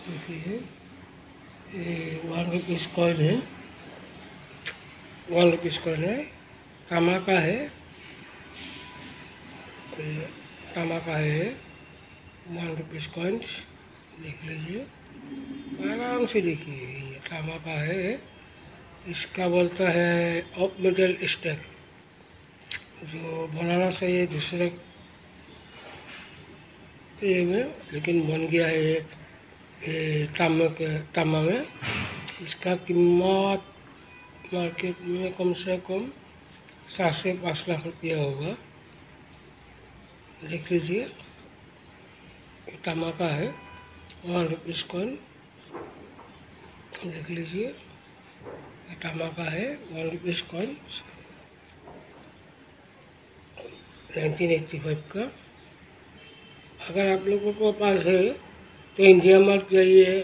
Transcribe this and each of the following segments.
देखिए ये 1 rupees coin है, 1 रुपीज़ कॉइन है, तामा का है, तामा का है 1 रुपीज़ कॉइन्स। देख लीजिए, आराम से देखिए, ये तामा का है। इसका बोलता है ऑफ मेटल स्टैक, जो बनाना चाहिए दूसरे ये में, लेकिन बन गया है ये तामा में। इसका कीमत मार्केट में कम से कम 7 से 5 लाख रुपया होगा। देख लीजिए, तामा का है 1 रुपीज़ कॉइन। देख लीजिए, तामा का है 1 रुपीज़ कॉइन 1985 का। अगर आप लोगों को पास है तो इंडिया मार्ट जाइए,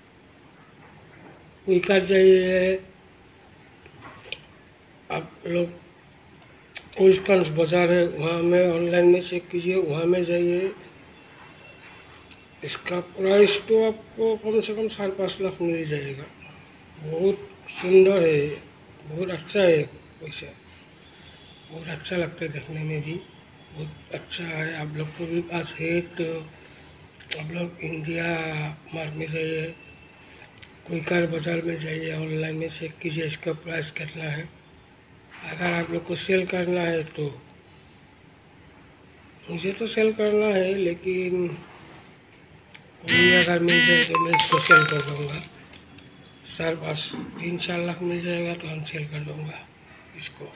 क्विकर जाइए, आप लोग कोल्ड बाज़ार है वहाँ में ऑनलाइन में चेक कीजिए, वहाँ में जाइए। इसका प्राइस तो आपको कम से कम 4-5 लाख मिल जाएगा। बहुत सुंदर है, बहुत अच्छा है, पैसा बहुत अच्छा लगता है देखने में भी, बहुत अच्छा है। आप लोग को भी पास है तो आप लोग इंडिया मार्ट में जाइए, क्विकर बाज़ार में जाइए, ऑनलाइन में चेक कीजिए इसका प्राइस कितना है। अगर आप लोग को सेल करना है तो मुझे तो सेल करना है, लेकिन कोई अगर मिल जाए तो मैं इसको सेल कर दूँगा। 3-4 लाख मिल जाएगा तो हम सेल कर दूँगा इसको।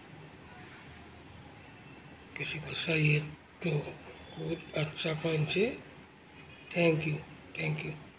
किसी को चाहिए तो बहुत अच्छा कॉइन से। Thank you, thank you.